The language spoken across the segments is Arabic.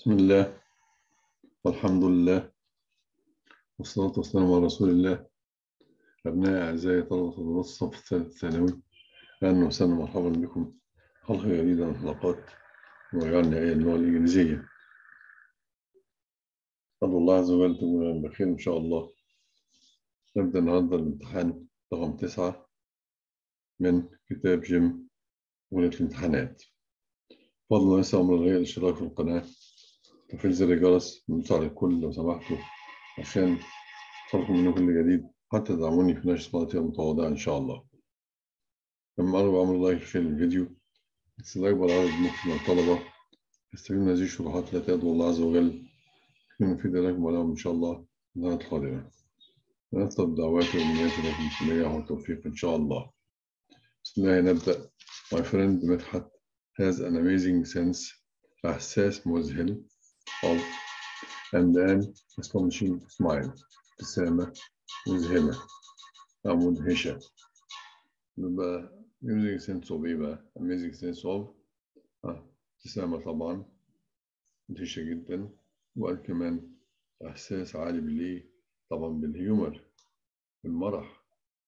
بسم الله والحمد لله والصلاة والسلام على رسول الله. أبناء أعزائي طلبة وطلبات الصف الثالث الثانوي، أهلا وسهلا ومرحبا بكم حلقة جديدة من حلقات مراجعة نهائية اللغة الإنجليزية. أدعو الله عز وجل تكون بخير إن شاء الله. نبدأ النهاردة الامتحان رقم 9 من كتاب جيم وليلة الامتحانات. فضلا ليس أمر غير الاشتراك في القناة وتفعيل زر الجرس لمساعدة الكل لو سمحتوا عشان تصلكم منه كل جديد، حتى تدعموني في نشر قناتي المتواضعة إن شاء الله. لما أرجو أمر الله في الفيديو استجاب عدد ممكن من الطلبة يستفيد من هذه الشروحات التي أدعو الله عز وجل تكون مفيدة لكم ولهم إن شاء الله في السنة القادمة. ونطلب دعواتي وأمنياتي لكم في النجاح والتوفيق إن شاء الله. بسم الله نبدأ. My friend مدحت has an amazing sense، إحساس مذهل of and an astonishing smile، ابتسامة مذهلة أو مدهشة. يبقى amazing sense of إيه بقى؟ amazing sense of ابتسامة طبعا مدهشة جدا، وقال كمان إحساس عالي بالإيه؟ طبعا بالهيومر، بالمرح.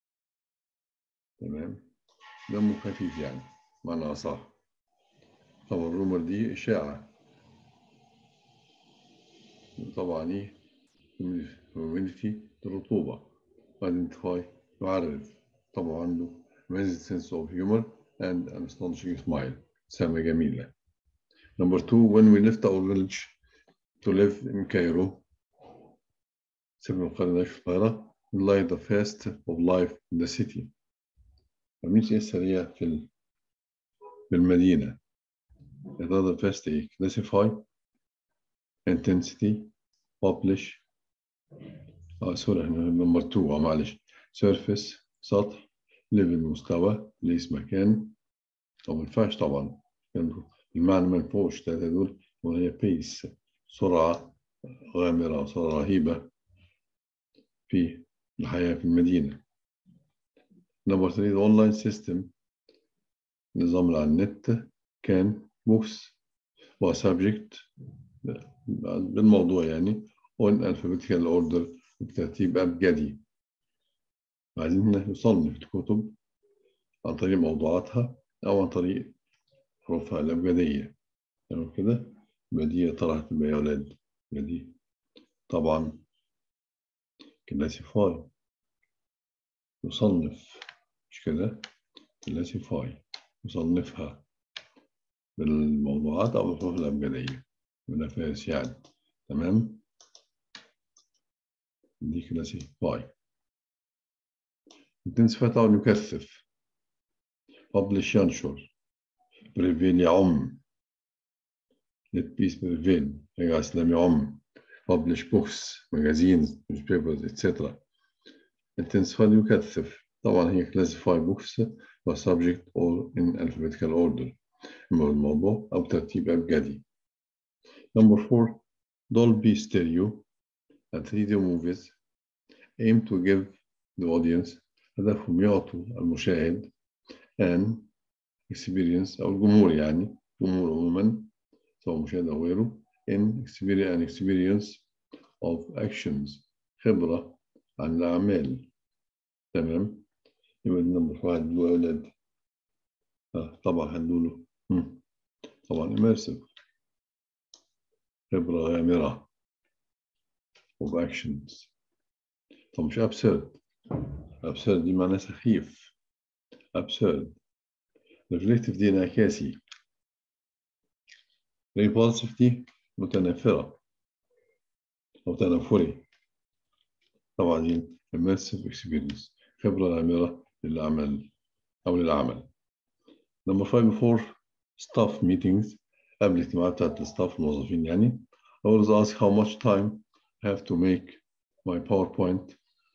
تمام، دمه خفيف يعني معنى أصح. طبعا الرومر دي إشاعة، طبعا إيه؟ humidity الرطوبة. identify يعرف، طبعا عنده amazing sense of humor and an astonishing smile، ابتسامة جميلة. Number 2 when we left our village to live in Cairo، سيبنا القرية نعيش في القاهرة. like the fast of life in the city، مش إيه السريع في المدينة. هذا fast إيه؟ classify intensity publish سوري احنا نمبر 2 معلش. surface سطح، level مستوى، place مكان. طب ما ينفعش طبعا المعنى ما ينفعش الثلاثة دول، وهي pace سرعة غامرة، سرعة رهيبة في الحياة في المدينة. نمبر 3 online system نظام على النت كان books و subject بالموضوع يعني on alphabetical order بترتيب أبجدي. عايزين نصنف الكتب عن طريق موضوعاتها أو عن طريق حروفها الأبجدية. تمام كده؟ بديهة طرحت يا أولاد بديهة. طبعا كلاسيفاي يصنف، مش كده؟ كلاسيفاي يصنفها بالموضوعات أو الحروف الأبجدية بنفاس يعني. تمام؟ دي كلاسيفاي. intensify طبعا يكثف. publish ينشر. prevail يعم. let peace prevail يجعل السلام يعم. publish books magazines newspapers etc. intensify يكثف، طبعا هي classify books و subject or in alphabetical order الموضوع أو ترتيب أبجدي. number 4 Dolby stereo and 3D movies aim to give the audience، هدفهم يعطوا المشاهد an experience أو الجمهور يعني جمهور عموما سواء مشاهد أو غيره an experience of actions خبرة عن الأعمال. تمام، يبقى نمبر 1 له أولاد. طبعا هنقوله طبعا immersive خبرة غامرة of actions. طب مش absurd دي معناها سخيف. absurd reflective دي انعكاسي. repulsive دي متنافرة أو تنافري. طبعا دي immersive experience خبرة غامرة للعمل أو للعمل. number 5 before staff meetings قبل الاجتماعات بتاعت الستاف الموظفين يعني. I always ask how much time I have to make my PowerPoint.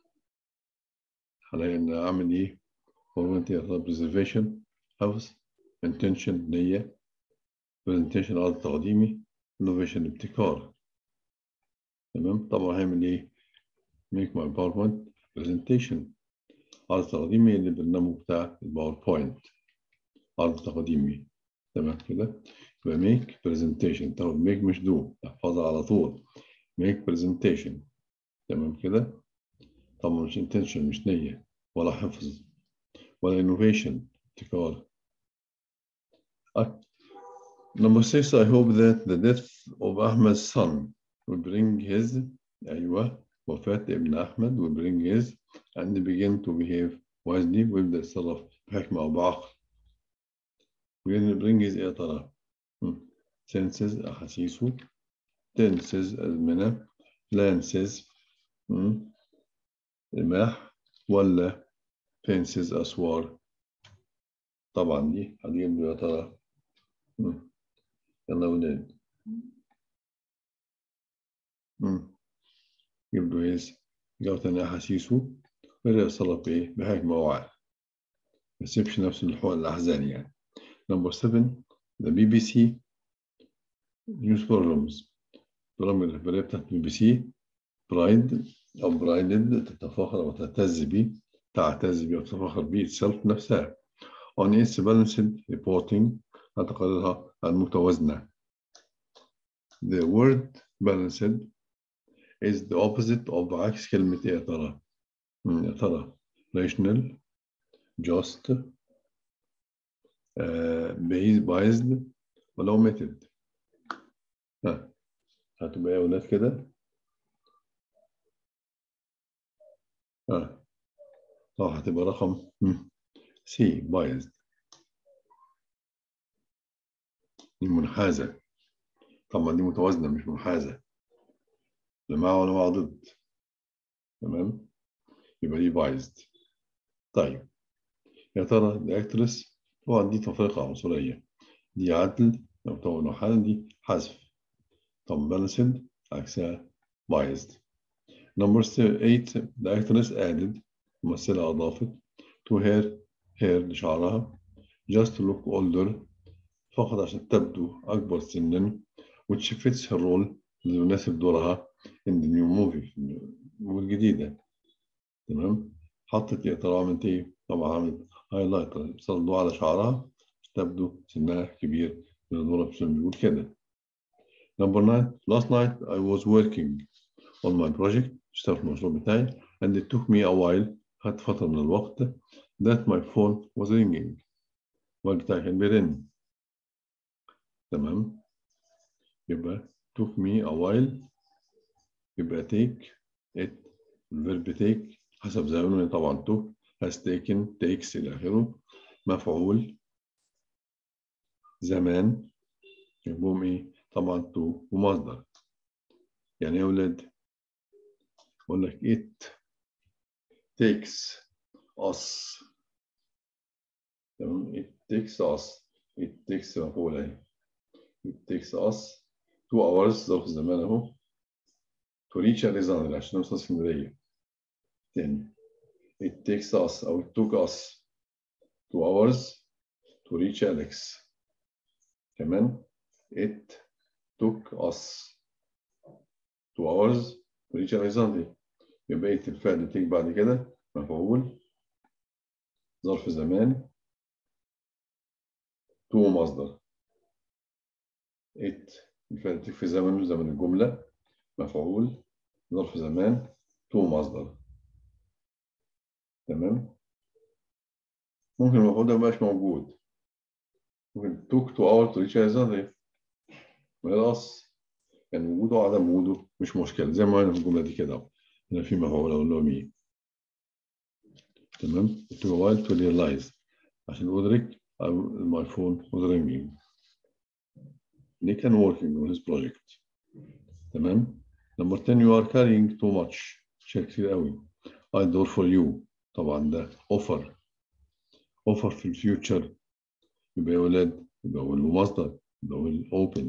على إن أعمل إيه؟ preservation حفظ intention نية presentation عرض تقديمي innovation ابتكار. تمام، طبعا هعمل إيه؟ make my PowerPoint presentation عرض تقديمي للبرنامج بتاع الباوربوينت عرض تقديمي. تمام كده؟ make presentation. تاخد make مش do، احفظها على طول. make presentation. تمام كده؟ طبعا مش intention، مش نية ولا حفظ ولا innovation، ابتكار. Number 6, I hope that the death of Ahmed's son will bring his وفاة ابن أحمد will bring his and begin to behave wisely ويبدأ يتصرف بحكمة أو بعقل. will bring his إيه يا ترى؟ senses أحاسيسه، tenses أزمنة، lances رماح، ولا fences أسوار. طبعا دي هتجيب له يا ترى. يلا يا ولاد. يبدو هيز جو تاني أحاسيسه ويبدأ يتصرف بإيه؟ بحكمة ووعي، ما يسيبش نفسه الأحزان يعني. Number 7, the BBC news programs. برامج الإخبارية بتاعت BBC برايد أو برايدد تتفاخر أو تعتز بيه، أو تتفاخر بيه itself نفسها. on its balanced reporting تقاريرها المتوازنة. The word balanced is the opposite of عكس كلمة إيه يا ترى؟ يا ترى rational، just، biased ولا omitted؟ هتبقى يا ولاد كده؟ هتبقى رقم C biased، دي منحازة. طبعا دي متوازنة مش منحازة، لا مع ولا مع ضد. تمام؟ يبقى دي biased. طيب يا ترى دي actress، طبعا دي تفرقة عنصرية، دي عدل أو طبعا حالا دي حذف. طبعا balanced عكسها biased. Number 8, the actress added، الممثلة أضافت to her hair لشعرها just to look older فقط عشان تبدو أكبر سنا which fits her role اللي يناسب دورها in the new movie في الموفي الجديدة. تمام؟ حطت يا ترى عملت إيه؟ طبعا عملت هايلايتر صار على شعرها تبدو سنها كبير من دورها في بيقول كده. Number 9, last night I was working on my project اشتغلت في المشروع بتاعي and it took me a while خدت فترة من الوقت that my phone was ringing الموبايل بتاعي كان بيرن. تمام؟ يبقى took me a while يبقى take it الفيرب take حسب زمانه طبعا took has taken takes إلى آخره مفعول زمان يبقوا إيه؟ طبعا to ومصدر. يعني يا أولاد أقول لك it takes us. تمام؟ it takes us it takes مفعول أهي it takes us 2 hours ظرف الزمان أهو to reach Alexandria عشان نوصل اسكندرية. تاني it takes us أو it took us 2 hours to reach Alex. كمان it took us 2 hours to reach Alexandria. يبقى it الفعل تيجي بعد كده مفعول ظرف زمان to مصدر. it الفعل تيجي في زمن الجملة مفعول ظرف زمان to مصدر. تمام؟ ممكن المفعول ده مبقاش موجود، ممكن took 2 hours to reach Alexandria خلاص يعني وجوده وعدم وجوده مش مشكلة زي ما قلنا في الجملة دي كده. هنا في مفعول أقول له مين. تمام؟ it took a while to realize عشان أدرك my phone was ringing. Nick and working on his project. تمام؟ Number 10, you are carrying too much. شيء كتير قوي. I do for you. طبعا ده offer. offer في الفيوتشر يبقى يا ولاد يبقى أقول له مصدر يبقى أقول open.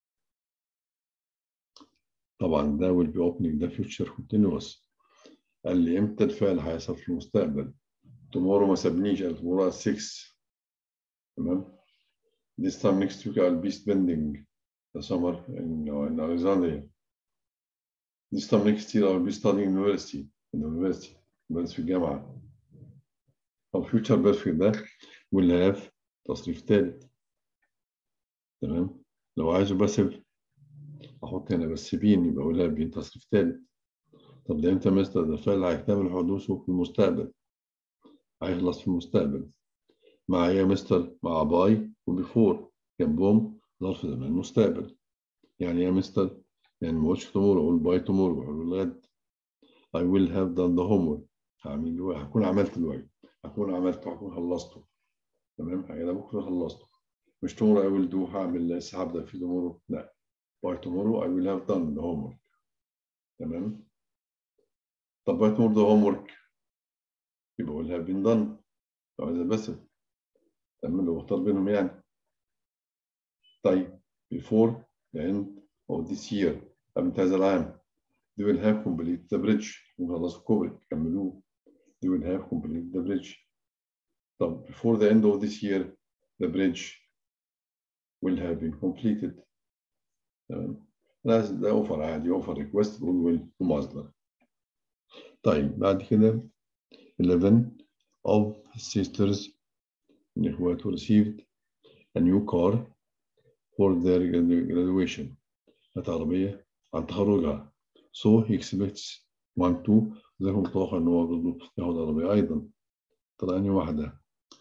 طبعا ده will be opening ده future continuous. قال لي امتى الفعل هيحصل في المستقبل. tomorrow ما سابنيش قال tomorrow at 6. تمام. this time next week I'll be spending the summer in Alexandria. this time next year I'll be studying in the university بدرس في الجامعة. طب future perfect ده will have تصريف ثالث. تمام. لو عايزه باسف أحط هنا بس بين، يبقى أقولها بين تصريف ثالث. طب ده إمتى مستر؟ ده فعل هيكتمل حدوثه في المستقبل، هيخلص في المستقبل. مع إيه يا مستر؟ مع باي وبيفور جنبهم ظرف زمان المستقبل. يعني إيه يا مستر؟ يعني ما أقولش tomorrow، أقول باي tomorrow، أقول الغد. I will have done the homework. هكون عملت الواجب، هكون خلصته. تمام؟ كده بكرة خلصته. مش tomorrow I will do، هعمل لسه هبدأ في tomorrow، لا. by tomorrow I will have done the homework. تمام؟ طب by tomorrow the homework يبقى will have been done. لو عايز بس تمام، لو بختار بينهم يعني. طيب before the end of this year، قبل هذا العام، they will have completed the bridge. وخلصوا الكوبري كملوه. they will have completed the bridge. طب before the end of this year the bridge will have been completed. تمام؟ ده اوفر عادي، اوفر ريكوست بقول ويل ومصدر. طيب بعد كده 11 of his sisters من اخواته received a new car for their graduation. كانت عربية عن تخرجها. so he expects one to، زي ما متوقع ان هو برضه ياخد عربية ايضا. طلع انهي واحدة؟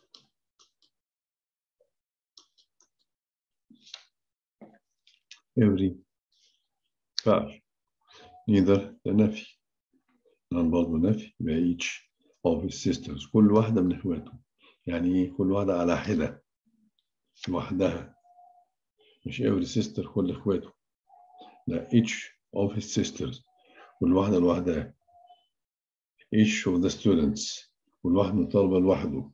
every فعل. neither ده نفي. نعم برضه نفي. يبقى each of his sisters كل واحدة من اخواته. يعني ايه كل واحدة على حدة لوحدها، مش every sister كل اخواته، لا each of his sisters كل واحدة لوحدها. each of the students كل واحد من الطلبة لوحده.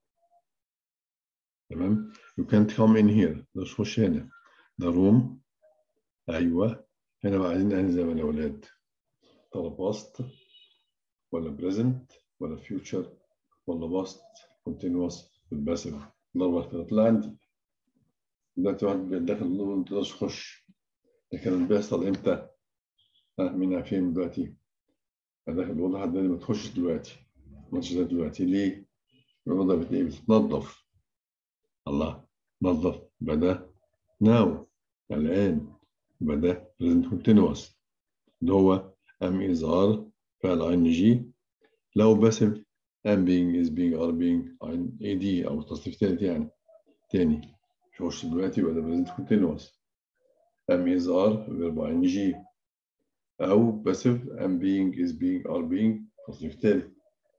تمام. you can't come in here، مش تخش هنا. the room أيوه. هنا بقى عايزين أنهي زمن يا ولاد؟ طب past ولا present ولا future ولا past continuous والباسف؟ الأربع اختيارات اللي عندي. دلوقتي واحد داخل ما تقدرش تخش، لكن اللي بيحصل إمتى؟ مين عارفين دلوقتي؟ داخل الأوضة حد ما تخشش دلوقتي، ما تخشش دلوقتي ليه؟ الأوضة بتنظف. الله، نظف بدأ now الآن. بدأ present continuous اللي هو am is are فعل ing. لو باسف am being is being are being ed أو تصريف ثالث يعني تاني. مش هخش دلوقتي يبقى ده present continuous. am is are verb ing. أو باسف am being is being are being تصريف ثالث.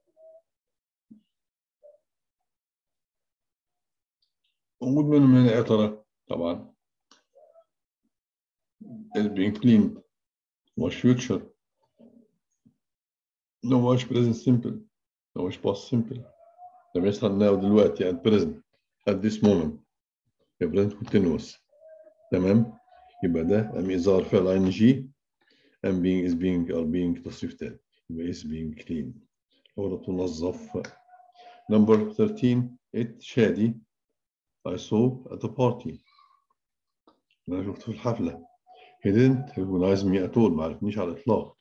موجود منهم هنا يا ترى؟ طبعا is being cleaned مش future، لو مش present simple، لو مش past simple. ده بيحصل now دلوقتي at present at this moment يبقى present continuous. تمام. يبقى ده am is are فعل ing am being is being are being تصريف تاني يبقى is being clean هو تنظف. number 13 it شادي I saw at the party أنا شفته في الحفلة. he didn't recognize me at all ما عرفنيش على الإطلاق.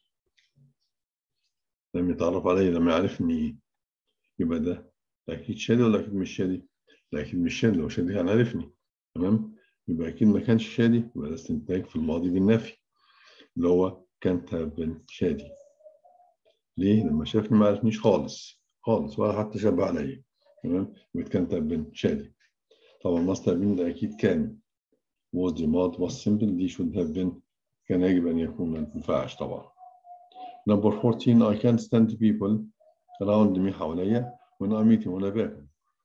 لم يتعرف علي، لم يعرفني. يبقى ده أكيد شادي ولا أكيد مش شادي؟ لا أكيد مش شادي، لو شادي كان عرفني. تمام. يبقى أكيد ما كانش شادي، يبقى ده استنتاج في الماضي بالنفي اللي هو can't have been شادي. ليه؟ لما شافني ما عرفنيش خالص خالص ولا حتى شبه عليا. تمام. يبقى can't have been شادي. طبعا ماستر بين ده أكيد كان. was دي ماضي was simple دي should have been كان يجب أن يكون، ما ينفعش طبعا. number 14 I can't stand people around me حواليا when I'm eating وأنا باكل.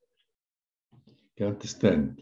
can't stand.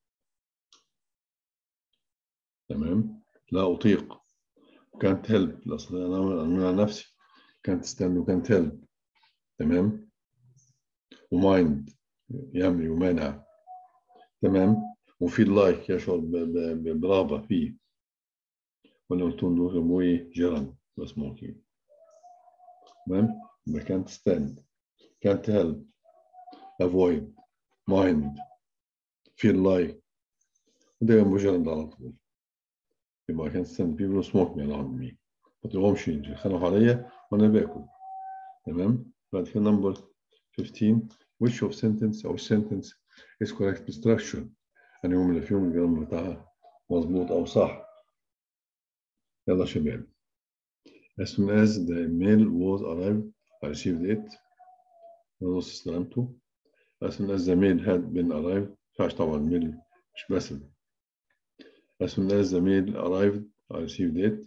تمام. لا أطيق. can't help الأصل أنا نفسي can't stand و can't help. تمام. وmind يملي ومانع. تمام. وفي لايك يشعر برغبة فيه. ولا قلتون دول رموي جيران بس ممكن. تمام. يبقى can't stand can't help avoid mind feel like ده جنبه جيران على طول. يبقى can't stand people smoke me around me ما تقومش يتخانقوا عليا وأنا باكل. تمام. بعد كده number 15 which of sentence أو sentence is correct structure. أنا يوم اللي فيهم الجرامر بتاعها مظبوط أو صح. يلا شباب. As soon as the mail was arrived I received it. نص استلمته. As soon as the mail had been arrived ما ينفعش طبعا الميل مش بس. As soon as the mail arrived I received it.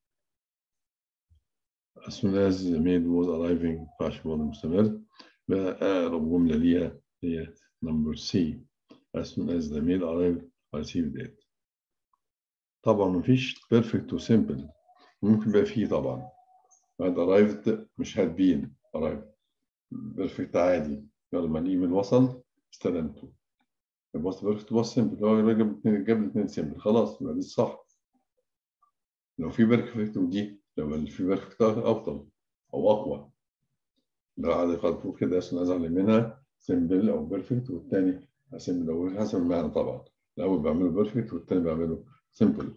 As soon as the mail was arriving ما ينفعش برضه مستمر. بقى أقرب جملة ليها هي number C. As soon as the mail arrived I received it. طبعا مفيش perfect و simple. ممكن يبقى فيه طبعا. بعد arrived مش had been arrived. perfect عادي. يلا ما الإيميل وصل استلمته. الباست بيرفكت باست سمبل. هو جاب الاثنين سمبل خلاص يبقى دي صح. لو في بيرفكت ودي لو في بيرفكت أفضل أو أقوى. لو عادي خالص كده عشان أزعل منها سمبل أو بيرفكت والتاني سمبل أو حسب المعنى طبعا. الأول بعمله بيرفكت والتاني بعمله سمبل.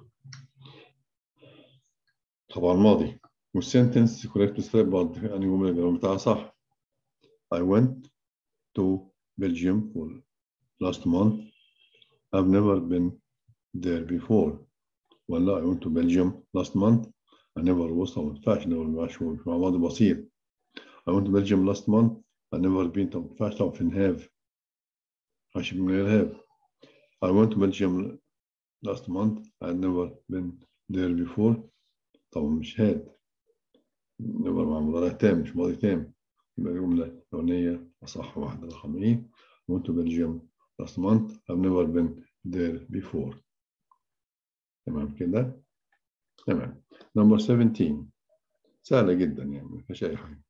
طبعا ماضي والسنتنس كوريكت ستيب بعد يعني جملة الجرامر بتاعها صح. I went to Belgium for last month. I've never been there before. ولا I went to Belgium last month. I never was. ما ينفعش never مع ماضي بسيط. I went to Belgium last month. I never been. طب ما ينفعش طبعا في have. ماشي من غير have. I went to Belgium last month. I never been there before. طبعا مش had. never مع مضارع تام مش ماضي تام. يبقى الجملة الأولانية أصح واحدة رقم إيه. I went to Belgium last month. I've never been there before. تمام كده. تمام. Number 17. سهلة جدا يعني ما فيهاش أي حاجة.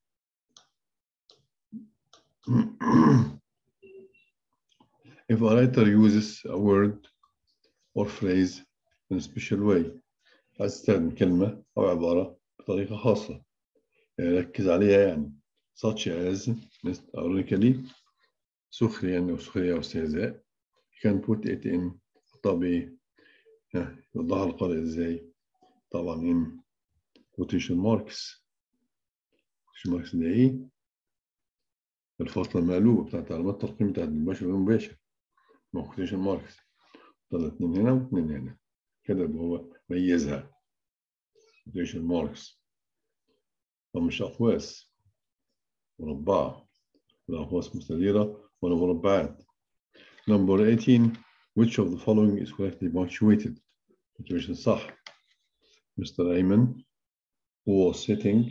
If a writer uses a word or phrase in a special way. عايز تستخدم كلمة أو عبارة بطريقة خاصة. ركز عليها يعني. Such as ironically سخريا يعني وسخرية واستهزاء. You can put it in. طب يوضحها القارئ إزاي؟ طبعا in quotation marks. quotation marks ده إيه؟ الفاصلة المقلوبة بتاعت علامات الترقيم بتاعت المباشر والمباشر. مع quotation marks. طلع اتنين هنا واتنين هنا. كده هو ميزها. quotation marks. طب مش أقواس مربعة. لا أقواس مستديرة ولا مربعات. Number 18. Which of the following is correctly punctuated? punctuation صح. Mr. Ayman who was sitting.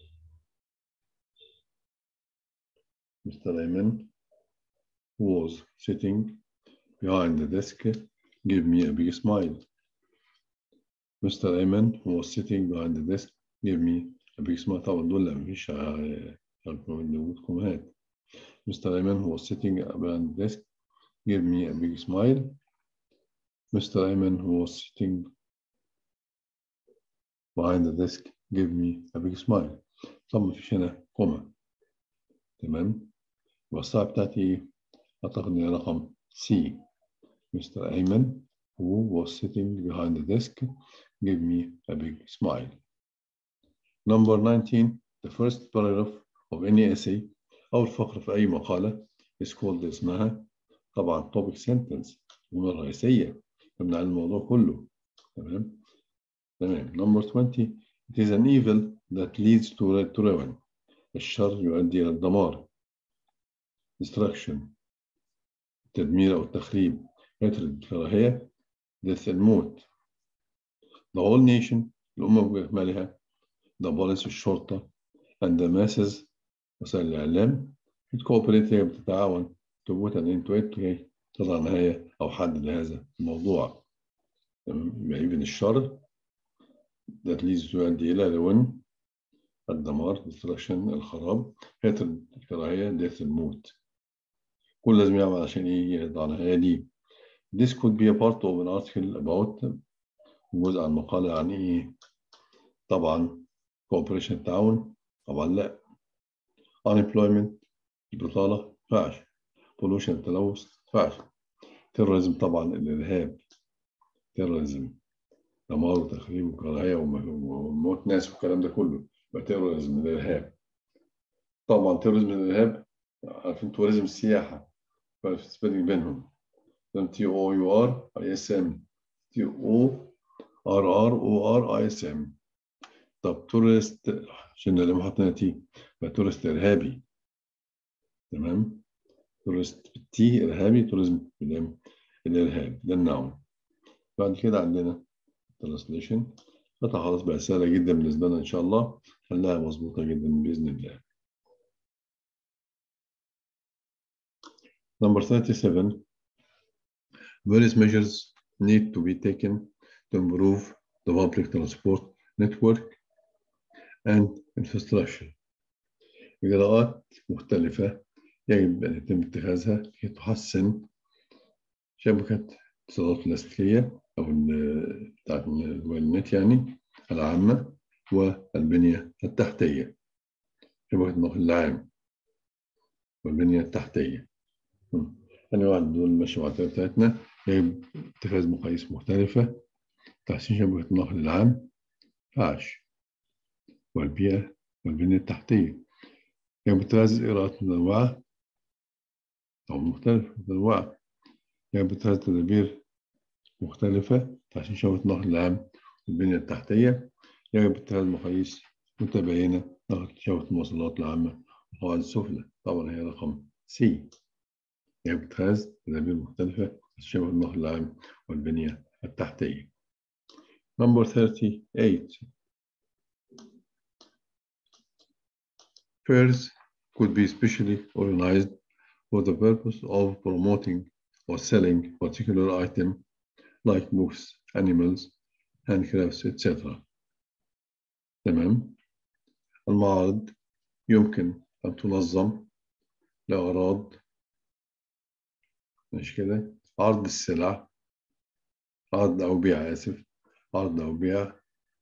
Mr. Ayman who was sitting behind the desk gave me a big smile. Mr. Ayman who was sitting behind the desk gave me a big smile. طبعا دول لا مفيش وجودكم هات. Mr. Ayman who was sitting behind the desk gave me a big smile. Mr. Ayman who was sitting behind the desk gave me a big smile. طبعا مفيش هنا كوما. تمام. والساعة بتاعتي أعتقد إن هي رقم C. Mr. Ayman who was sitting behind the desk gave me a big smile. Number 19. The first paragraph of any essay أول فقرة في أي مقالة is called اسمها طبعا topic sentence. الجملة الرئيسية تبني على الموضوع كله. تمام. تمام. Number 20. It is an evil that leads to ruin. الشر يؤدي إلى الدمار. destruction. التدمير أو التخريب. hatred الكراهية. death الموت. the whole nation الأمة بأكملها. the police الشرطة. and the masses وسائل الإعلام cooperate هي بتتعاون to put an end to it تضع نهاية أو حد لهذا الموضوع. يبقى even الشر that leads to يؤدي إلى ruin الدمار destruction الخراب hatred الكراهية death الموت. كل لازم يعمل عشان يضع نهاية دي. This could be a part of an article about جزء عن مقالة عن إيه؟ طبعا cooperation التعاون طبعا لا. unemployment البطالة فعش. pollution التلوث فعش. terrorism طبعا الإرهاب. terrorism دمار وتخريب وكراهية وموت ناس والكلام ده كله يبقى terrorism الإرهاب. طبعا terrorism الإرهاب عارفين tourism السياحة فالسبيلنج بينهم TOURISM TORRORISM. طب تورست عشان لما حطينا تي يبقى تورست إرهابي. تمام. تورست بالتي إرهابي، توريزم بالإم الإرهاب ده النوع. بعد كده عندنا ترانسليشن. قطعة خلاص بقى سهلة جدا بالنسبة لنا إن شاء الله، حلها مظبوطة جدا بإذن الله. Number 37. Various measures need to be taken to improve the public transport network and infrastructure. إجراءات مختلفة يجب أن يتم اتخاذها لكي تحسن شبكة الاتصالات اللاسلكية أو بتاعت النت يعني العامة والبنية التحتية. شبكة النقل العام والبنية التحتية. يعني واحد من دول ماشي مع الطريقة بتاعتنا يجب اتخاذ مقاييس مختلفة تحسين شبكة النقل العام فعش والبيئة والبنية التحتية. يجب اتخاذ إجراءات منوعة أو مختلفة متنوعة. يجب اتخاذ تدابير مختلفة تحسين شبكة النقل العام والبنية التحتية. يجب اتخاذ مقاييس متباينة لشبكة المواصلات العامة والقواعد السفلى. طبعا هي رقم سي. يجب اتخاذ تدابير مختلفة تحسين شبكة النقل العام والبنية التحتية. Number 38. Fairs could be specially organized for the purpose of promoting or selling particular item like books, animals, handcrafts, etc. تمام. المعارض يمكن أن تنظم لأغراض مش كده عرض السلع، عرض أو بيع عرض أو بيع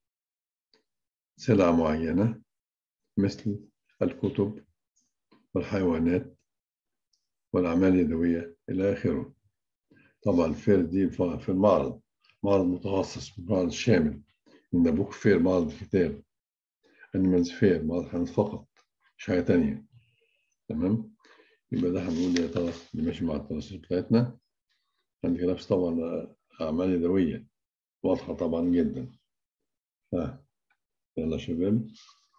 سلع معينة مثل الكتب والحيوانات والأعمال اليدوية إلى آخره. طبعا الفير دي في المعرض، معرض متخصص، معرض شامل. إن بوك فير معرض كتاب، أنيمالز فير معرض حيوانات فقط مش حاجة تانية. تمام. يبقى ده هنقول يا ترى اللي ماشي مع التنسيق بتاعتنا. عندك نفس طبعا أعمال يدوية واضحة طبعا جدا. يلا شباب،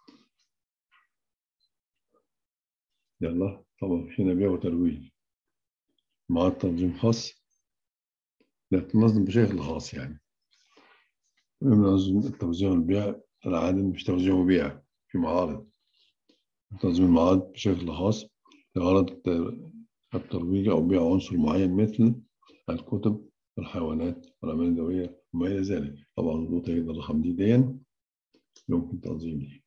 يلا. طبعا في بيع وترويج مع التنظيم خاص، لا تنظم بشكل خاص يعني. ننظم التوزيع والبيع العادي مش توزيع وبيع في معارض. تنظيم المعارض بشكل خاص لغرض الترويج أو بيع عنصر معين مثل الكتب والحيوانات والأعمال اليدوية وما إلى ذلك. طبعا مضبوطة جدا الرقم دي يمكن تنظيمه.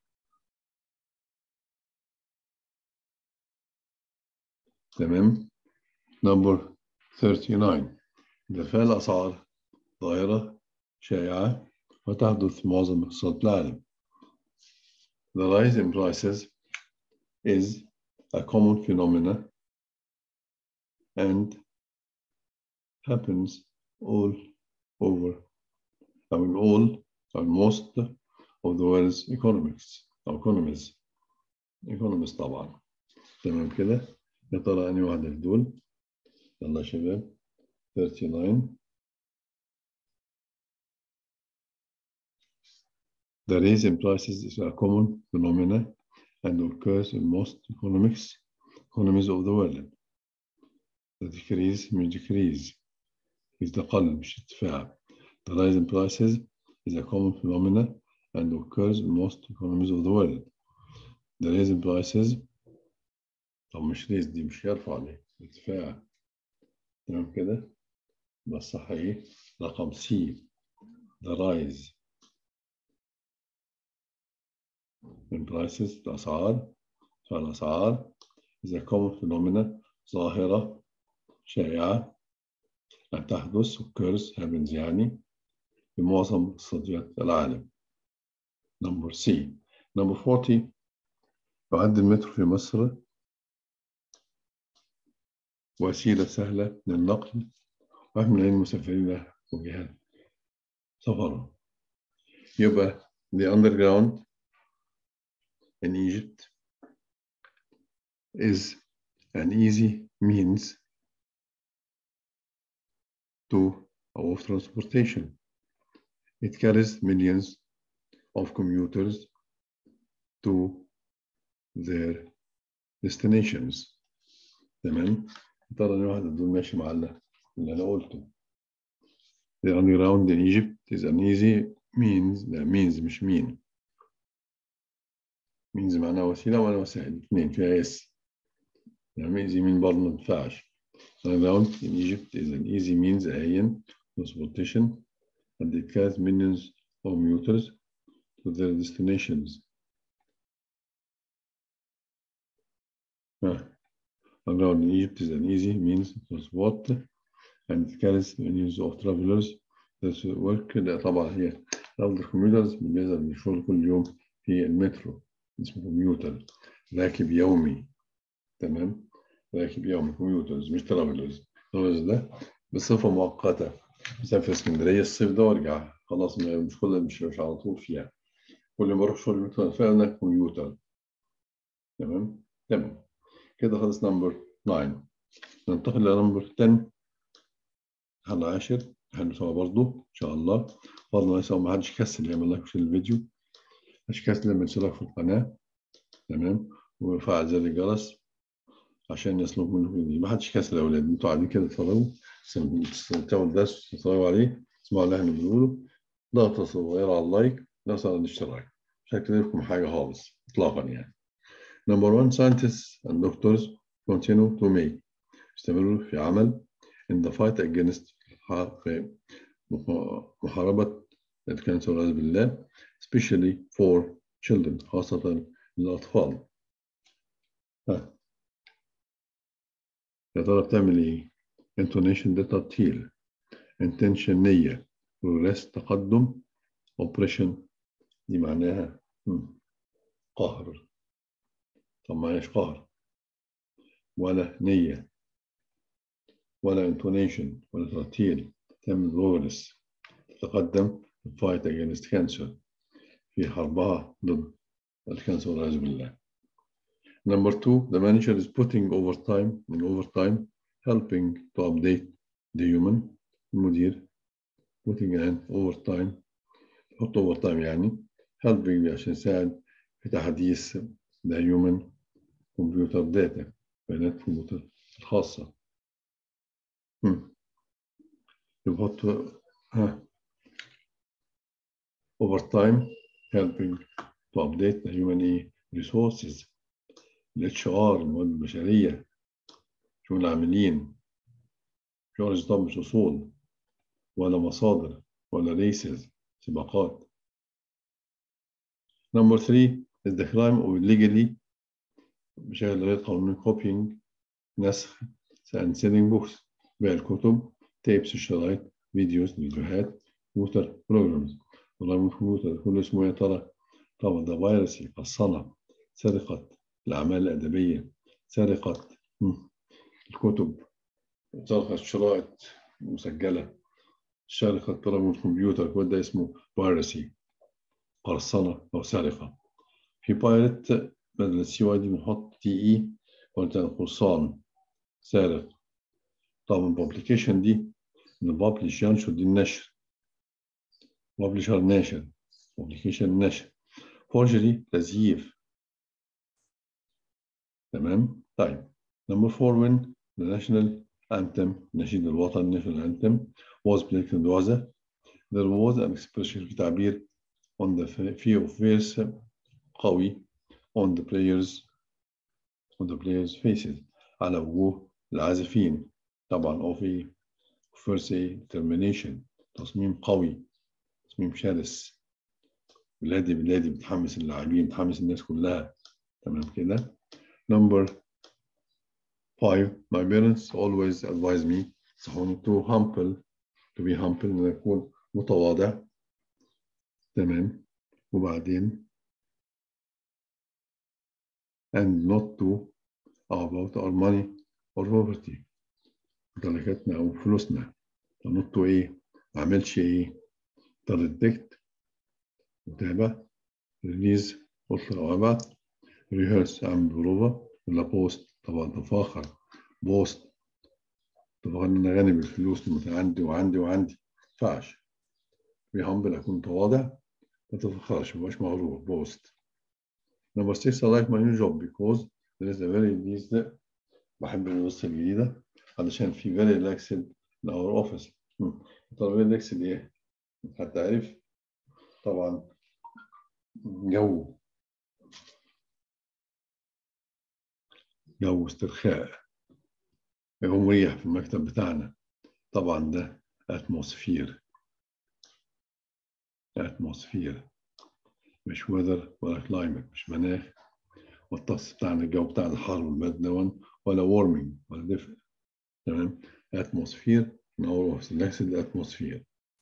تمام. نمبر 39. ارتفاع الأسعار ظاهرة شائعة وتحدث في معظم اقتصادات العالم. The rise in prices is a common phenomenon and happens all over in all or most of the world's economies طبعا. تمام كده. يا ترى أنهي واحدة في دول؟ يلا يا شباب. 39. The rise in prices is a common phenomenon and occurs in most economies of the world. The decrease مش decrease قل مش ارتفاع. The rise in prices is a common phenomenon and occurs in most economies of the world. The rise in prices طب مش ريز دي مش يرفع دي ارتفاع. تمام كده. بس صح ايه رقم سي. The rise in prices الأسعار فالأسعار is a common phenomenon ظاهرة شائعة تحدث occurs happens يعني في معظم اقتصاديات العالم. Number C. Number 40. يعد المترو في مصر وسيلة سهلة للنقل ويحمل المسافرين وجهات سفرهم. يبقى the underground in Egypt is an easy means to أو of transportation. It carries millions of commuters to their destinations. تمام؟ ترى إن واحد دول ماشي مع اللي أنا قلته. The underground in Egypt is an easy means. لا means مش mean. means معناها وسيلة ومعناها وسائل اثنين فيها اس. يعني easy mean برضه ما ينفعش. Underground in Egypt is an easy means أهين transportation and it carries millions of commuters to their destinations. Underground in Egypt is an easy means of transport and it carries millions of travelers that work. ده طبعا هي لفظ commuters بالنسبة للشغل كل يوم في المترو اسمه كمبيوتر. راكب يومي. تمام؟ راكب يومي كمبيوترز مش ترافلرز. ترافلرز ده بصفة مؤقتة. مسافر اسكندرية الصيف ده وارجع خلاص مش كل مش على طول فيها. كل ما اروح شغل فعلا كمبيوتر. تمام؟ تمام. كده خلص نمبر 9. ننتقل لنمبر 10 على 10 هنحل سوا برضه ان شاء الله. برضه لسه ما حدش كسل يعمل لايك في الفيديو. مش كسل يعمل اشتراك في القناة. تمام؟ ويفعل زر الجرس عشان يصلك منه فيديو. ما حدش كسل يا اولاد. انتوا قاعدين كده تتفرجوا تستمتعوا بالدرس تتفرجوا عليه تسمعوا اللي احنا بنقوله. ضغطة صغيرة على اللايك ضغطة على الاشتراك. مش هكتب لكم حاجة خالص اطلاقا يعني. Number 1 scientists and doctors continue to make يستمروا في عمل in the fight against محاربة الكانسر والعياذ بالله especially for children خاصة للأطفال. يا ترى بتعمل إيه؟ intonation ده ترتيل. intention نية. progress تقدم. oppression دي معناها قهر. طب ما هيش قهر ولا نية ولا intonation ولا ترتيل. تعمل progress تتقدم fight against cancer في حربها ضد الكانسر والعياذ بالله. Number 2 the manager is putting overtime helping to update the human. المدير putting an overtime يحط overtime يعني helping عشان يساعد في تحديث the human computer data بيانات الكمبيوتر الخاصة. يحط overtime helping to update the human resources. الاتش ار الموارد البشرية شؤون العاملين. مش طب مش أصول ولا مصادر ولا ريسز سباقات. Number 3 is the crime of illegally بشكل غير قانوني copying نسخ and selling books بيع الكتب تيبس الشرايط فيديوهات كمبيوتر بروجرامز. برامج الكمبيوتر كله اسمه يا ترى طبعا ده فيروسي قصنة. سرقة الأعمال الأدبية. سرقة الكتب. سرقة الشرائط مسجلة. سرقة برامج الكمبيوتر كل ده اسمه فيروسي قرصنة أو سرقة. في بايرت بدل السي واي دي بنحط تي إي قلت قرصان سارق. طبعا publication دي نبابلش ينشر دي النشر. publisher ناشر. publication نشر. forgery تزييف. تمام. طيب number 4 when the national anthem نشيد الوطن national anthem was played in there was an expression في تعبير on the fear of verse قوي on the players faces على وجوه العازفين. طبعا of first determination تصميم قوي تصميم شرس. بلادي بتحمس اللاعبين بتحمس الناس كلها. تمام كده. Number 5 my parents always advise me to be humble إن أكون متواضع. تمام. وبعدين and not to about our money or property ممتلكاتنا أو فلوسنا. not to ما أعملش ترددت متابع ريليز أطلق وأبعت ريهرس أعمل بروفا ولا بوست طبعا تفاخر بوست تفاخر إن أنا غني بالفلوس عندي ينفعش. be humble أكون متواضع، ما تتفخرش، مبقاش مغرور boast. Number 6 I like my new job because there is a very nice. بحب الوظيفة الجديدة علشان في very relaxed in our office. طب very relaxed إيه؟ حتى عارف طبعا جو استرخاء، جو مريح في المكتب بتاعنا. طبعا ده atmosphere مش weather ولا climate، مش مناخ. والطقس بتاعنا الجو بتاعنا حر والبرد دون، ولا warming ولا دفء. تمام. atmosphere in our office relaxed atmosphere،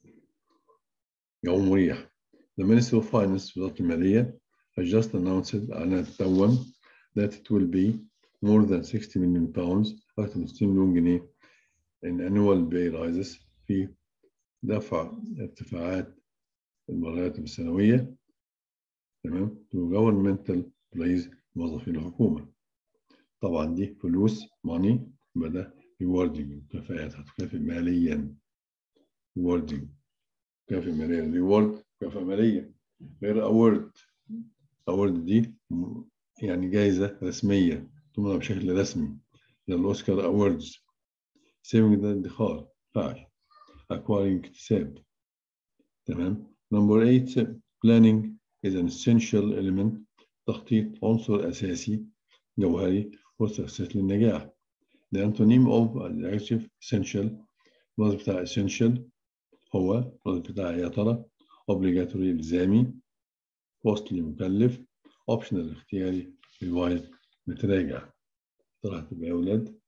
جو مريح. The Ministry of Finance وزارة المالية has just announced أنها تتوم that it will be more than 60 million pounds أكثر من 60 مليون جنيه in annual pay rises في دفع ارتفاعات المرتب السنوية. تمام. to governmental employees موظفين الحكومة. طبعا دي فلوس money، يبقى ده rewarding مكافآت، هتكافئ ماليا rewarding مكافئ ماليا reward مكافأة مالية غير award دي يعني جائزة رسمية تمنع بشكل رسمي زي الأوسكار أوردز. saving ده ادخار فعل. acquiring اكتساب. تمام. number 8 planning is an essential element. تخطيط عنصر أساسي جوهري وتخطيط للنجاح. the antonym of adjective essential، الوظيفة بتاع essential هو الوظيفة بتاع يا ترى obligatory إلزامي، costly مكلف، optional اختياري، revise متراجع. ترى هتبقى يا أولاد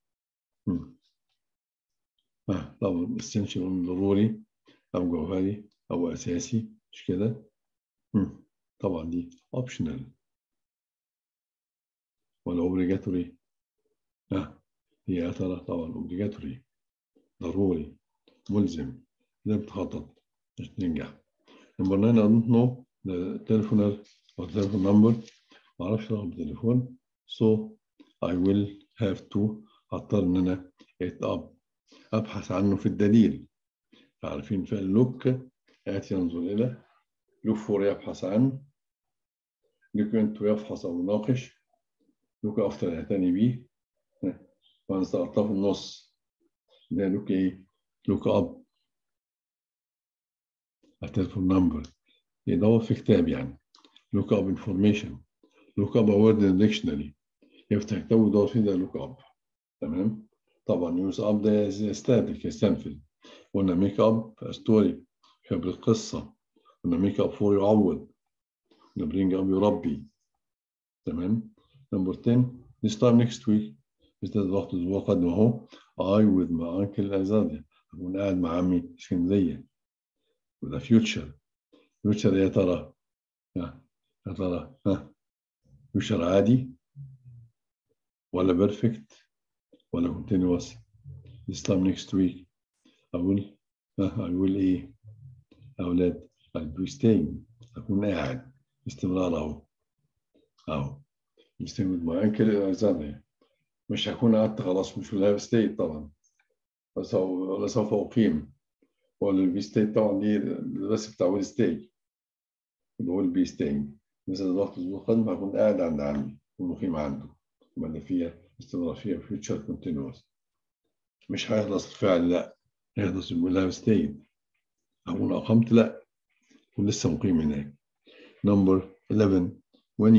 طبعا essential ضروري أو جوهري أو أساسي، مش كده؟ طبعا دي optional. ولا obligatory هي يا ترى طبعا obligatory ضروري ملزم، لازم تخطط عشان تنجح. number 9 I don't know the telephone or telephone number، معرفش رقم التليفون so I will have to، هضطر إن أنا أبحث عنه في الدليل. عارفين فعل look آتي ينظر إلى، look for يبحث عن، look into يفحص أو يناقش، look after يعتني بيه، وأنا سأقطع في النص ده look إيه؟ look up التليفون نمبر يدور في كتاب يعني look up information، look up a word in the dictionary يفتح كتاب ويدور فيه ده look up. تمام. طبعا use up ده يستهلك يستنفذ. قلنا make up a story يخبر القصة. قلنا make up for يعوض. قلنا bring up يربي. تمام. number 10 this time next week استاذ وقت الأسبوع قادم أهو I with my uncle أزادي أكون قاعد مع عمي اسكندرية. وده future يا ترى يا ترى future عادي ولا perfect ولا continuous. this time next week أقول إيه أولاد I'll be staying أكون قاعد استمرار أهو staying with my uncle Alexander. مش هكون قعدت خلاص، مش will have stayed طبعا، ولا سوف أقيم. ولا will be stayed طبعا دي بس بتاع will stay، will be staying. مثل الوقت الأسبوع القادم هكون قاعد عند عمي ومقيم عنده، يبقى فيها استمرار فيها future continuous. مش هيخلص الفعل، لا هيخلص will have stayed. هكون أقمت، لا ولسه مقيم هناك. number 11 when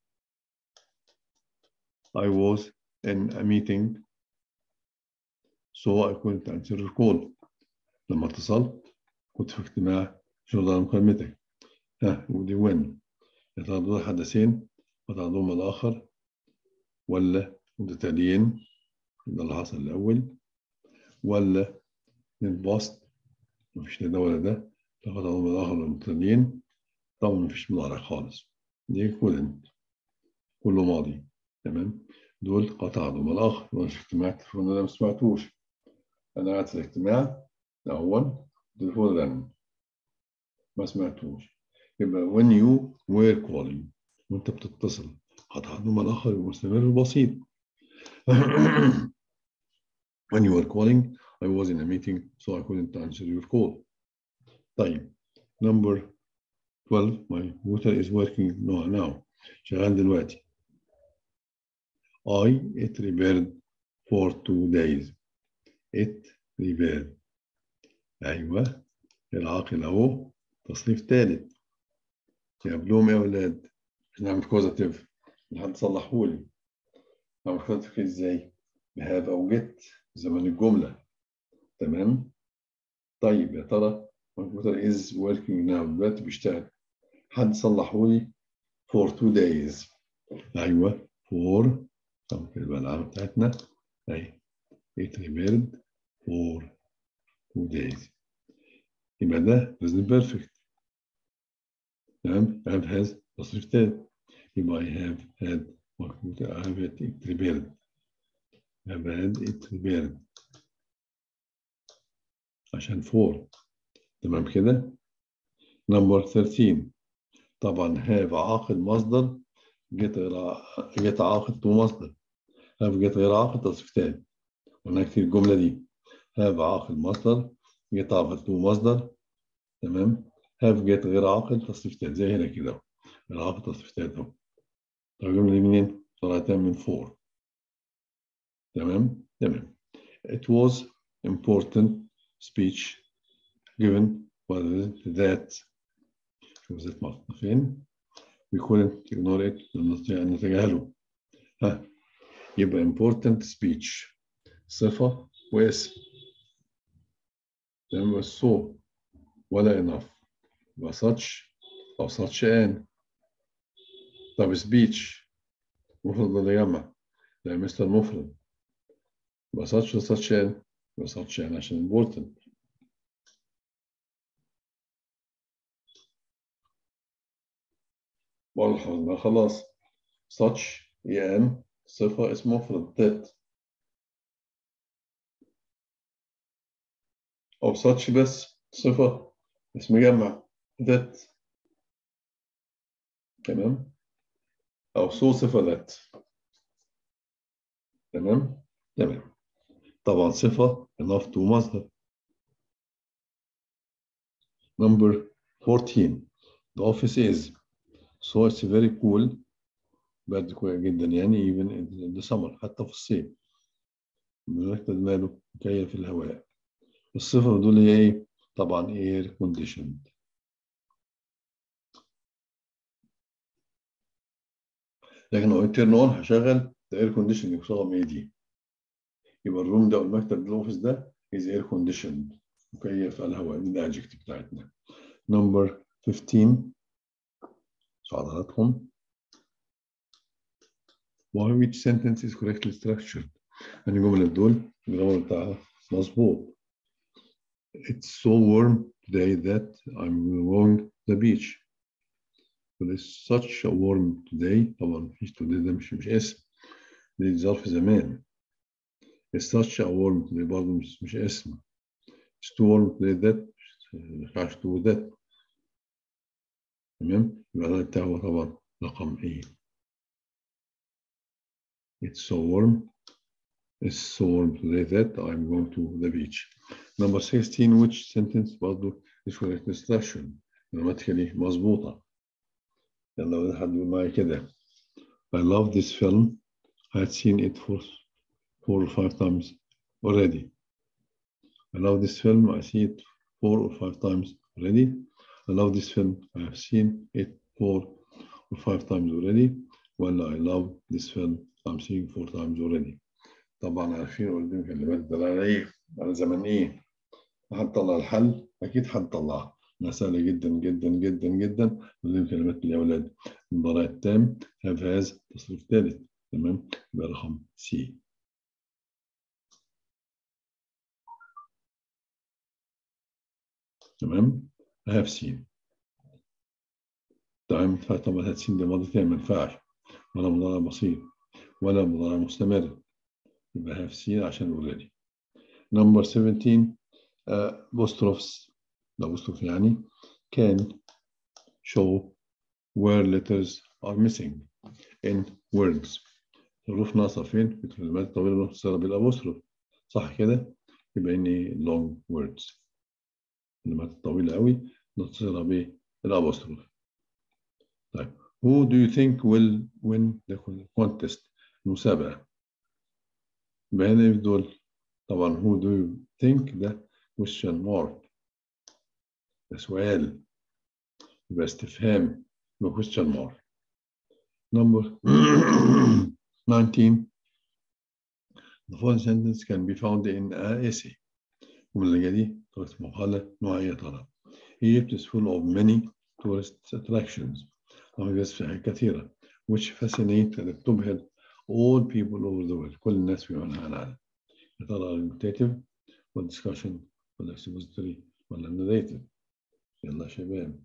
I was in a meeting so I couldn't answer the call. لما اتصلت كنت في اجتماع شغل على مكالمتك. ودي when يا ترى دول حدثين وتعضهم الآخر ولا متتاليين، ده اللي حصل الأول، ولا البوست مفيش ده ولا ده تعضهم الآخر ولا متتاليين. طبعا مفيش مضارع خالص، دي couldn't كله ماضي. تمام. دول قطع عضهم الآخر وأنا في اجتماع التليفون ده ما سمعتوش. أنا قاعد في الاجتماع الأول التليفون رن ما سمعتوش. يبقى when you were calling وأنت بتتصل قطع عضهم الآخر المستمر البسيط. when you were calling I was in a meeting so I couldn't answer your call. طيب number 12 my computer is working now شغال دلوقتي. it repaired for 2 days. it repaired. أيوه العاقل أهو تصريف ثالث. يقابلهم إيه يا أولاد؟ عشان نعمل كوزاتيف حد صلحهولي. نعمل كوزاتيف إزاي؟ بهاف أو جيت زمن الجملة. تمام؟ طيب يا ترى my computer is working now دلوقتي بيشتغل. حد صلحهولي for 2 days. أيوه for طب كده العلامة بتاعتنا أهي it repaired for 2 days. يبقى ده present perfect. تمام have has تصريف تالت. يبقى I have had my computer I have had it repaired. have had it repaired عشان for. تمام كده. number 13 طبعا have عاقل مصدر get عاقل تو مصدر. have get غير عاقل تصريف تاني. قلنا كتير الجملة دي. have عاقل مصدر get عاقل تو مصدر. تمام. have get غير عاقل تصريف تاني زي هنا كده. غير عاقل تصريف تاني اهو. طب الجملة دي منين؟ طلعتها من for. تمام. تمام. It was important speech given that شوف ذات محطوطة فين. we couldn't ignore it نتجاهله. ها يبقى important speech صفة واسم. تمام. بس so ولا enough يبقى such أو such an. طب speech مفرد ولا جمع؟ لا مستر مفرد يبقى such such an يبقى such an عشان important. والله خلاص such an صفة اسم مفرد that أو such بس صفة اسم جمع that. تمام. أو so صفة that. تمام. تمام. طبعا صفة enough to مصدر. number 14 the office is so it's very cool. برد كويس جدا يعني even in the summer حتى في الصيف. مركز ماله مكيف الهواء. الصفة دول هي ايه؟ طبعا air conditioned. لكن لو قلت turn on هشغل air conditioning بصيغة ايه دي؟ يبقى الروم ده والمكتب ده الاوفيس ده is air conditioned مكيف الهواء. دي الادجكتيف بتاعتنا. number 15 حضراتكم why which sentence is correctly structured. يعني جملة دول الجملة بتاعها مظبوط. It's so warm today that I'm going to the beach. It's such a warm today. طبعا مفيش today ده مش اسم. دي ظرف زمان. It's such a warm today برضه مش اسم. It's too warm today that ما ينفعش to that. تمام. يبقى ده بتاعه طبعا رقم ايه. It's so warm. It's so warm today that I'm going to the beach. Number 16 which sentence برضه is correct structure. grammatically مظبوطة. يلا حد يقول معايا كده. I love this film. I had seen it for 4 or 5 times already. I love this film. I see it 4 or 5 times already. I love this film. I have seen it 4 or 5 times already. Well, I love this film. I'm seeing 4 times already. طبعا عارفين قدام كلمات دل على ايه؟ على زمن ايه؟ هنطلع الحل؟ اكيد هنطلعها. سهلة جدا جدا جدا جدا. قدام كلمات يا اولاد. المضارع التام have has تصريف ثالث. تمام. يبقى رقم سي. تمام. I have seen. تمام. طبعا have seen ده ماضي تام ما ينفعش. ولا مضارع بسيط. ولا مضارع مستمر. يبقى have seen عشان already. number 17 apostrophes. الأبوستروف يعني can show where letters are missing in words. الحروف ناقصة فين؟ في الكلمات الطويلة المختصرة بالأبوستروف. صح كده؟ يبقى إني long words. الكلمات الطويلة قوي نتصلها بالأبوستروف. طيب who do you think will win the contest؟ المسابقة. بين دول طبعا who do you think ده question mark، ده سؤال، يبقى استفهام، يبقى question mark. Number 19. The following sentence can be found in an essay. الجملة دي طريقة مقالة نوعية ترى. Egypt is full of many tourist attractions. وهي سياحية كثيرة which fascinate and تبهر all people over the world. كل الناس في أنحاء العالم. يا ترى argumentative ولا discussion ولا expository ولا narrative؟ يلا شباب.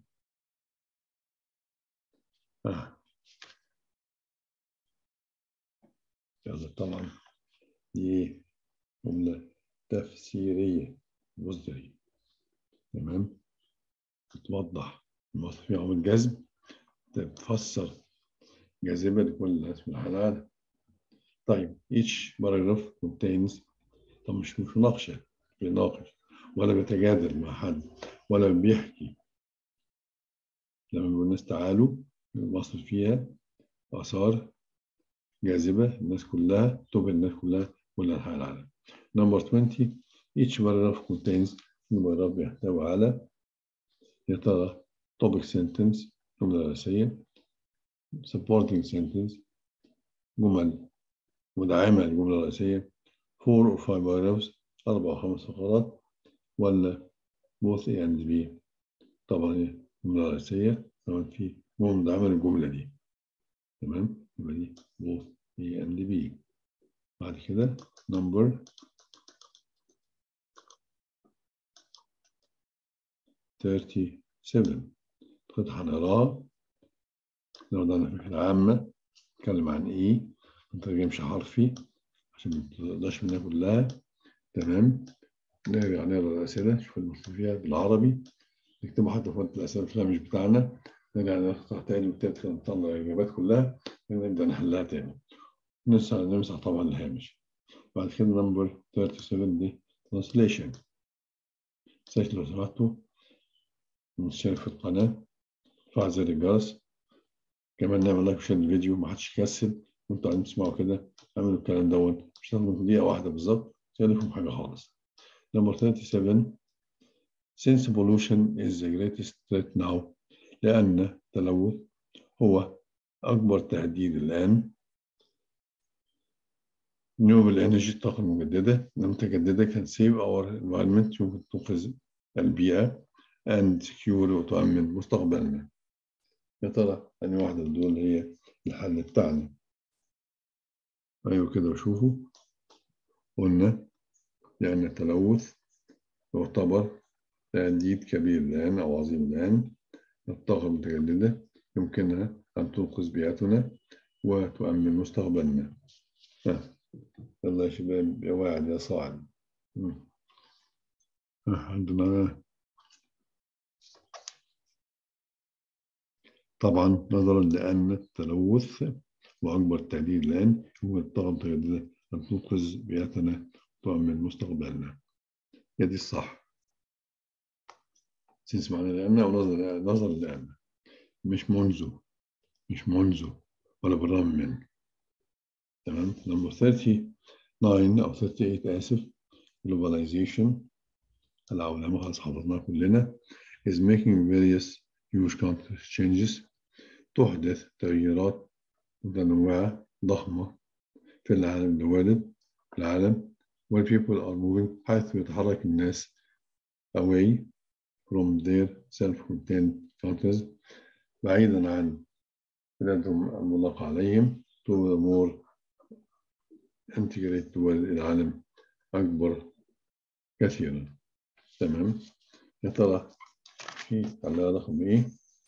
يلا طبعا دي جملة تفسيرية مصدرية. تمام. بتوضح المصدر فيها عمل جذب، بتفسر جاذبة لكل الناس في العالم. طيب each paragraph contains، طب مش مناقشة، بيناقش ولا بيتجادل مع حد ولا بيحكي. لما بيقول الناس تعالوا مصر فيها آثار جاذبة الناس كلها، تبهر الناس كلها كل أنحاء العالم. Number 20 each paragraph contains، paragraph بيحتوي على يا ترى topic sentence جملة رئيسية، supporting sentence جمل مدعمة للجملة الرئيسية، 4 or 5 paragraphs 4 أو 5 فقرات، ولا both A and B. طبعا جملة رئيسية طبعا في جملة مدعمة للجملة دي. تمام، يبقى دي both A and B. بعد كده number 37 قطعة نقراها نقعد على فكرة عامة نتكلم عن إيه، ما نترجمش حرفي عشان ما تقدرش منها كلها. تمام. نرجع نقرا الأسئلة نشوف المكتوب فيها بالعربي، نكتبها حتى في وقت الأسئلة فيها مش بتاعنا، نرجع نفتح تاني والتالت كده نطلع الإجابات كلها ونبدأ نحلها تاني. نمسح طبعا الهامش. بعد كده نمبر 37 دي ترانسليشن. لو سمحتوا نشترك في القناة، فعل زر الجرس، كمان نعمل لايك وشير الفيديو، ما حدش يكسل وانتوا قاعدين تسمعوا كده. اعملوا الكلام دوت مش هتاخدوا دقيقة واحدة بالظبط، مش هيكون حاجة خالص. نمبر 37 since pollution is the greatest threat now، لأن التلوث هو أكبر تهديد الآن. renewable energy الطاقة المجددة المتجددة can save our environment يمكن تنقذ البيئة and secure وتؤمن مستقبلنا. يا ترى أنهي واحدة من دول هي الحل بتاعنا؟ أيوة كده وشوفوا قلنا لأن التلوث يعتبر تهديد كبير الآن أو عظيم الآن. الطاقة المتجددة يمكنها أن تنقذ بيئتنا وتؤمن مستقبلنا. يلا يا شباب يا واعد يا صاعد. عندنا طبعا نظرا لأن التلوث وأكبر تهديد الآن هو الطاقة المتجددة أن تنقذ بيئتنا وتؤمن مستقبلنا. هي دي الصح. تسمعنا لأن أو نظرا لأن، مش منذ ولا بالرغم من. تمام. نمبر 39 أو 38 آسف. globalization العولمة خلاص حفظناها كلنا is making various huge country changes تحدث تغييرات متنوعة ضخمة في العالم where people are moving حيث يتحرك الناس away from their self-contained countries بعيدا عن بلادهم المطلق عليهم to the more integrated دول العالم أكبر كثيرا. تمام. يا ترى في على رقم إيه؟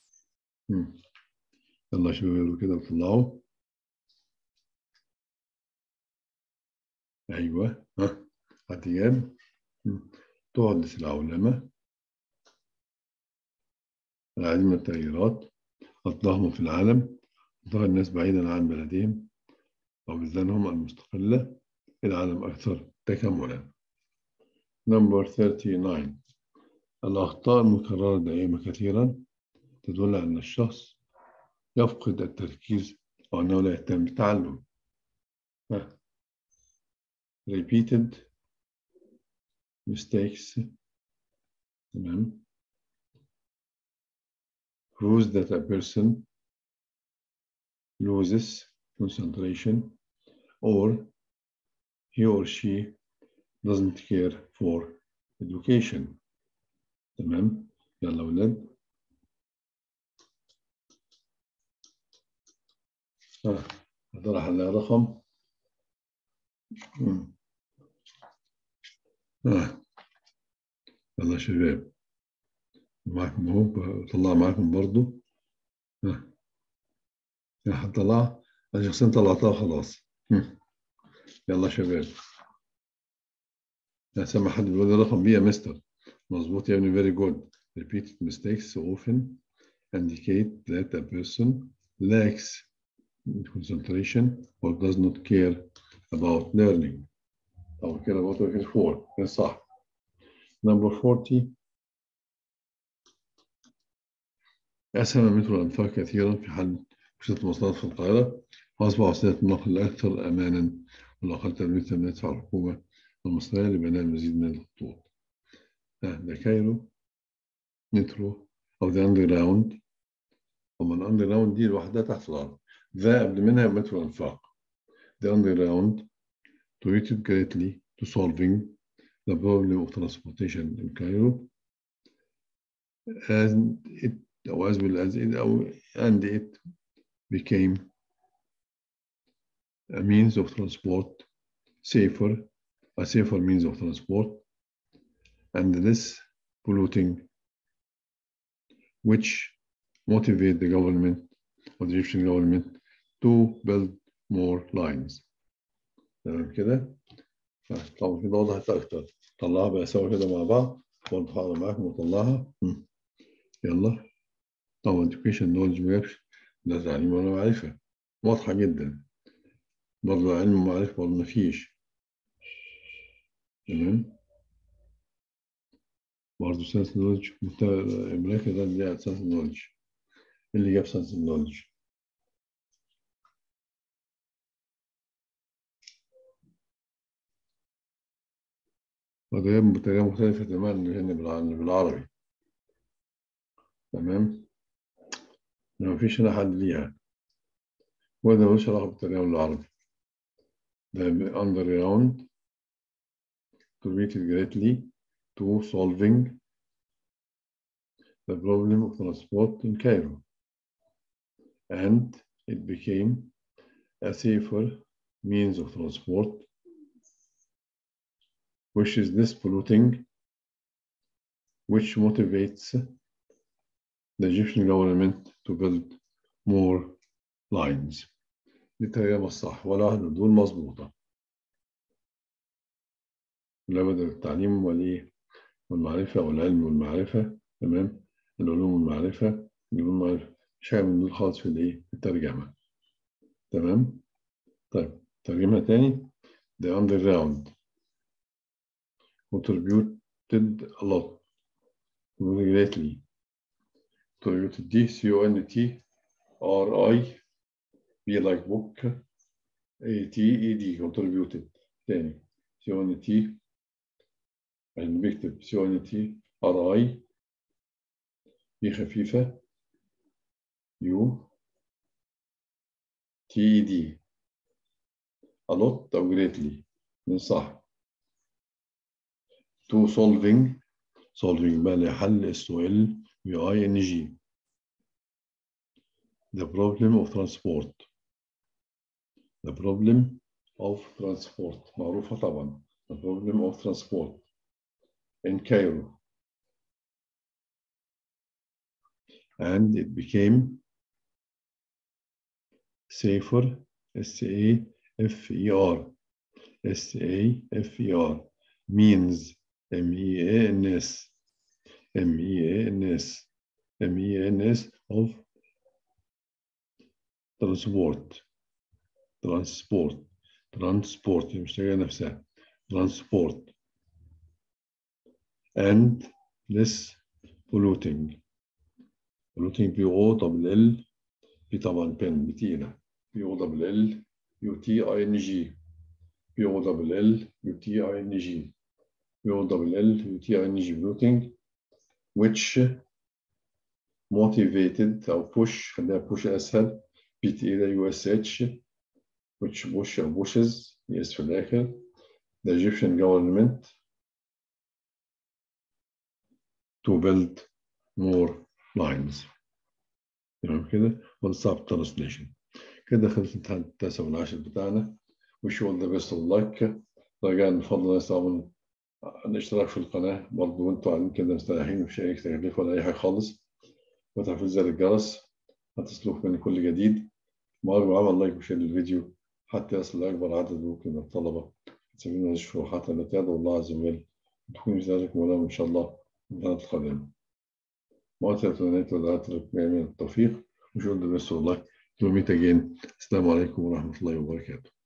يلا شباب كده طلعوا. أيوه اعتياد تحدث العولمة العديد من التغييرات الضخمة في العالم ترى الناس بعيدا عن بلدهم أو بلدانهم المستقلة العالم أكثر تكاملا. Number 39 الأخطاء المكررة دائما كثيرا تدل على أن الشخص يفقد التركيز أو أنه لا يهتم بالتعلم. repeated mistakes تمام proves that a person loses concentration or he or she doesn't care for education. تمام يلا ولاد. هذا حل رقم يلا شباب معكم اهو طلع معكم برضو. هطلع انا شخصيا طلعتها خلاص. يلا شباب. سامع حد بيقول لي رقم بي يا مستر. مظبوط يا ابني very good. repeated mistakes often indicate that a person lacks concentration or does not care about learning. أو care about working for. صح. Number 40. أسهم المترو الأنفاق كثيرا في حل وسيلة المواصلات في القاهرة، وأصبح وسيلة النقل الأكثر أمانا والأقل تلويثا من تدفع الحكومة المصرية لبناء المزيد من الخطوط. ده كايرو مترو أو ذا أندرجراوند. ومن الأندرجراوند دي لوحدها تحت الأرض. ذا قبل منها مترو الأنفاق. The underground contributed greatly to solving the problem of transportation in Cairo, and it became a means of transport, a safer means of transport, and less polluting, which motivate the government or the Egyptian government to build more lines. تمام كده؟ طبعا كده وضحت أكتر. طلعها بقى سوا كده مع بعض وأنا معاكم وطلعها. يلا. طبعا education knowledge ما جابش ده تعليم ولا معرفة. واضحة جدا. برضه علم ومعرفة برضه مفيش. تمام. برضه ساينس نولج أمريكا ده اللي قاعد ساينس نولج. اللي جاب ساينس نولج. وده جاب بطريقة مختلفة تماما هنا بالعربي. تمام. مفيش هنا حد ليها. وده ملوش علاقة بالطريقة بالعربي. ده underground contributed greatly to solving the problem of transport in Cairo, and it became a safer means of transport, which is less polluting, which motivates the Egyptian government to build more lines. دي الطريقة الصح ولا واحدة من دول مظبوطة. لابد التعليم والمعرفة والعلم والمعرفة. تمام. العلوم والمعرفة مش حاجة من دول خالص في الترجمة. تمام. طيب ترجمة تاني. The underground contributed a lot greatly. contributed دي CONTRI B like book ATED contributed. تاني CONT يعني بيكتب CONTRI B خفيفة UTED a lot أو greatly من صح. to solving بقى لحل SOL VING the problem of transport. the problem of transport معروفة طبعا. the problem of transport in Cairo, and it became safer SAFER means MEANS of transport مش حاجة نفسها transport and less polluting. polluting PO في طبعا بن بتقيلة POLL UTING POLL UTING POLL UTING polluting which motivated أو push خليها push أسهل بتقيلة USH which push أو pushes yes في الآخر the Egyptian government to build more lines. تمام كده ونصعب translation. كده خلص امتحان التاسع والعاشر بتاعنا. wish you all the best of luck. رجاء من فضل الناس طبعا الاشتراك في القناة برضه وانتوا قاعدين كده مستريحين مفيش أي تكليف ولا أي حاجة خالص. وتفعيل زر الجرس هتصلوك من كل جديد. وأرجو عمل لايك وشير للفيديو حتى يصل لأكبر عدد ممكن من الطلبة. سبيل الشروحات التي أدعو الله عز وجل تكون ذلك ولهم إن شاء الله الامتحانات القادمة. وأتمنى لكم جميعا التوفيق وشكرا لله والله. To meet again. السلام عليكم ورحمة الله وبركاته.